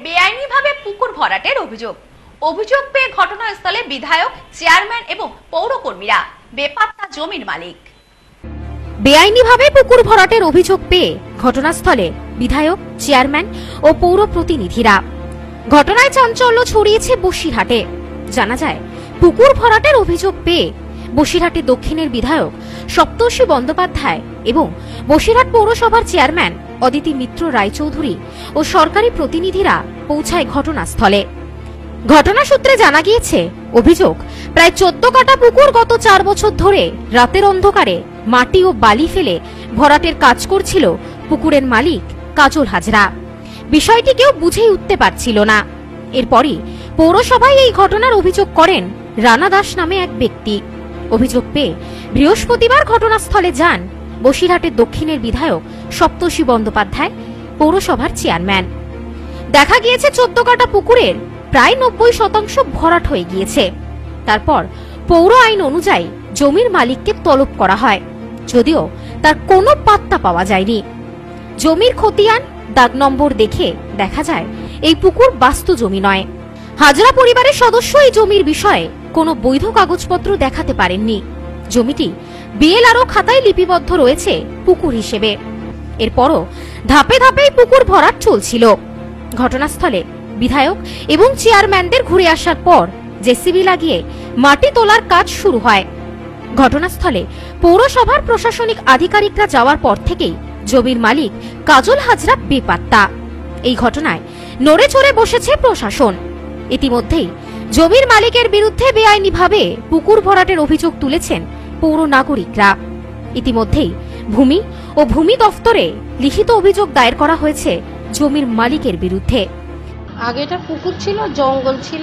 বেআইনিভাবে পুকুর ভরাটের অভিযোগ পেয়ে ঘটনাস্থলে বিধায়ক, চেয়ারম্যান এবং পৌরকর্মীরা, বেপাত্তা জমির মালিক। বেআইনিভাবে পুকুর ভরাটের অভিযোগ পেয়ে ঘটনাস্থলে বিধায়ক, চেয়ারম্যান ও পৌর প্রতিনিধিরা। ঘটনায় চাঞ্চল্য ছড়িয়েছে বসিরহাটে। জানা যায়, পুকুর ভরাটের অভিযোগ পেয়ে বসিরহাটে দক্ষিণের বিধায়ক সপ্তর্ষি বন্দ্যোপাধ্যায় এবং বসিরহাট পৌরসভার চেয়ারম্যান অদিতি মিত্র রায়চৌধুরী ও সরকারি প্রতিনিধিরা পৌঁছায় ঘটনাস্থলে। ঘটনা সূত্রে জানা গিয়েছে, অভিযোগ প্রায় 14 কাঠা পুকুর গত 4 বছর ধরে রাতের অন্ধকারে মাটি ও বালি ফেলে ভরাটের কাজ করছিল পুকুরের মালিক কাজল হাজরা। বিষয়টি কেউ বুঝেই উঠতে পারছিল না। এরপরই পৌরসভায় এই ঘটনার অভিযোগ করেন রানা দাস নামে এক ব্যক্তি। অভিযোগ পেয়ে বৃহস্পতিবার ঘটনাস্থলে যান বসিরহাটের দক্ষিণের বিধায়ক সপ্তর্ষি বন্দ্যোপাধ্যায়, পৌরসভার চেয়ারম্যান। দেখা গিয়েছে 14 কাঠা পুকুরের প্রায় 90% ভরাট হয়ে গিয়েছে। তারপর পৌর আইন অনুযায়ী জমির মালিককে তলব করা হয়, যদিও তার কোনো পাত্তা পাওয়া যায়নি। জমির খতিয়ান, দাগ নম্বর দেখে দেখা যায় এই পুকুর বাস্তু জমি নয়। হাজরা পরিবারের সদস্য এই জমির বিষয়ে কোনো বৈধ কাগজপত্র দেখাতে পারেননি। জমিটি বিএলআরও খাতায় লিপিবদ্ধ রয়েছে পুকুর হিসেবে। এরপরও ধাপে ধাপে পুকুর ভরাট চলছিল। ঘটনাস্থলে বিধায়ক এবং চেয়ারম্যানদের ঘুরে আসার পর জেসিবি লাগিয়ে মাটি তোলার কাজ শুরু হয়। ঘটনাস্থলে পৌরসভার প্রশাসনিক আধিকারিকরা যাওয়ার পর থেকেই জমির মালিক কাজল হাজরা বেপাত্তা। এই ঘটনায় নড়ে চড়ে বসেছে প্রশাসন। ইতিমধ্যেই জমির মালিকের বিরুদ্ধে বেআইনিভাবে পুকুর ভরাটের অভিযোগ তুলেছেন পৌর নাগরিকরা। ইতিমধ্যেই ভূমি ও ভূমি দফতরে লিখিত অভিযোগ দায়ের করা হয়েছে জমির মালিকের বিরুদ্ধে। আগে এটা পুকুর ছিল, জঙ্গল ছিল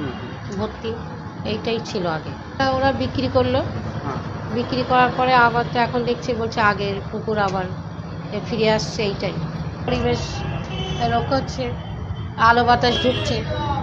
ভর্তি, এইটাই ছিল আগে। ওরা বিক্রি করলো, বিক্রি করার পরে আবার তো এখন দেখছি বলছে আগের পুকুর আবার ফিরে আসছে। এইটাই পরিবেশ রক্ষা হচ্ছে, আলো বাতাস ঢুকছে।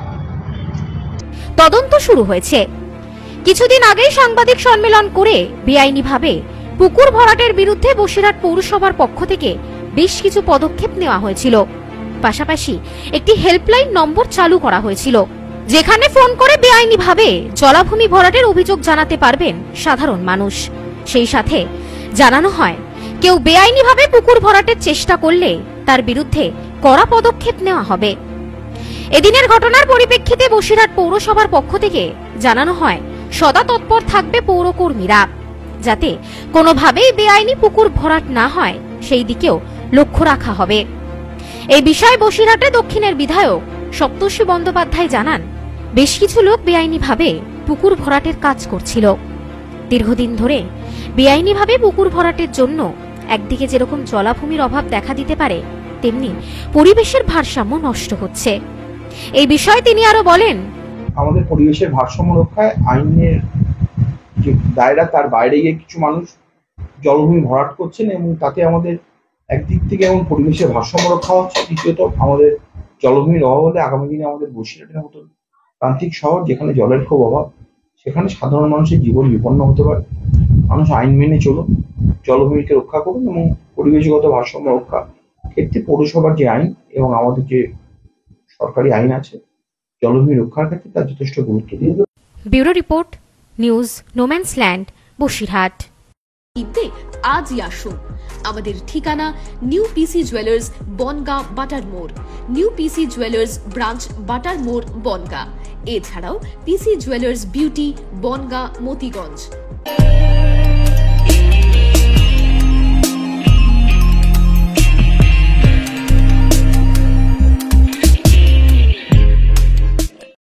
তদন্ত শুরু হয়েছে। কিছুদিন আগেই সাংবাদিক সম্মেলন করে বেআইনিভাবে পুকুর ভরাটের বিরুদ্ধে বসিরহাট পৌরসভার পক্ষ থেকে বেশ কিছু পদক্ষেপ নেওয়া হয়েছিল। পাশাপাশি একটি হেল্পলাইন নম্বর চালু করা হয়েছিল, যেখানে ফোন করে বেআইনিভাবে জলাভূমি ভরাটের অভিযোগ জানাতে পারবেন সাধারণ মানুষ। সেই সাথে জানানো হয়, কেউ বেআইনিভাবে পুকুর ভরাটের চেষ্টা করলে তার বিরুদ্ধে কড়া পদক্ষেপ নেওয়া হবে। এদিনের ঘটনার পরিপ্রেক্ষিতে বসিরহাট পৌরসভার পক্ষ থেকে জানানো হয়, সদা তৎপর থাকবে পৌরকর্মীরা, যাতে কোনোভাবেই বেআইনি পুকুর ভরাট না হয় সেই দিকেও লক্ষ্য রাখা হবে। এই বিষয়ে বসিরহাটে দক্ষিণের বিধায়ক সপ্তর্ষি বন্দ্যোপাধ্যায় জানান, বেশ কিছু লোক বেআইনিভাবে পুকুর ভরাটের কাজ করছিল। দীর্ঘদিন ধরে বেআইনিভাবে পুকুর ভরাটের জন্য একদিকে যেরকম জলাভূমির অভাব দেখা দিতে পারে, তেমনি পরিবেশের ভারসাম্য নষ্ট হচ্ছে। এই বিষয়ে তিনি আরো বলেন, আমাদের পরিবেশের ভারসাম্য রক্ষায় আইনের যে দায়রা তার বাইরে গিয়ে কিছু মানুষ জলভূমি ভরাট করছেন, এবং তাতে আমাদের একদিক থেকে এমন পরিবেশের ভারসাম্য রক্ষা হচ্ছে, দ্বিতীয়ত আমাদের জলভূমির অভাব হলে আগামী দিনে আমাদের বসিরহাটের মতো প্রান্তিক শহর যেখানে জলের খুব অভাব, সেখানে সাধারণ মানুষের জীবন বিপন্ন হতে পারে। মানুষ আইন মেনে চলুন, জলভূমিকে রক্ষা করুন, এবং পরিবেশগত ভারসাম্য রক্ষা ক্ষেত্রে পৌরসভার যে আইন এবং আমাদের যে সরকারি আইন আছে জলভূমি রক্ষার ক্ষেত্রে তার যথেষ্ট গুরুত্ব দিন। Bureau report, news no man's land, Basirhat. আজই আসুন। আমাদের ঠিকানা নিউ পিসি জুয়েলার্স, বনগাঁ, বাটার মোড়। নিউ পিসি জুয়েলার্স ব্রাঞ্চ, বাটার মোড়, বনগাঁ। এছাড়াও PC jewellers beauty, Bangaon, Motiganj.